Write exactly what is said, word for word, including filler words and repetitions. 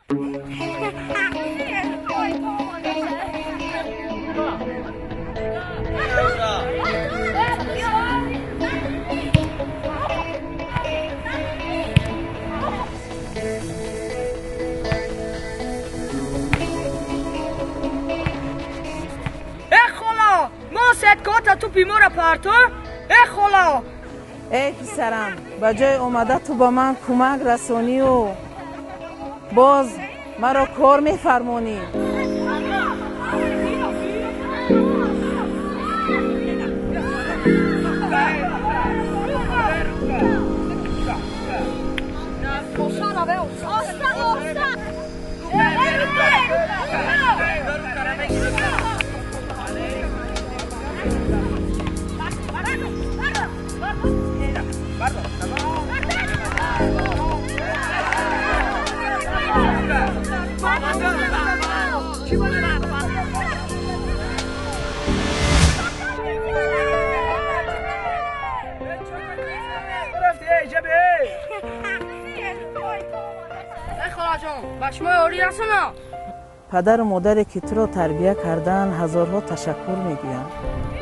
تو بیمار پرتو؟ ای خلا ای پسرم با جای اومده تو با من کمک رسونی و باز مرا کار میفرمونی. پدر و مادری که تو را تربیت کردن هزارها تشکر میگویم.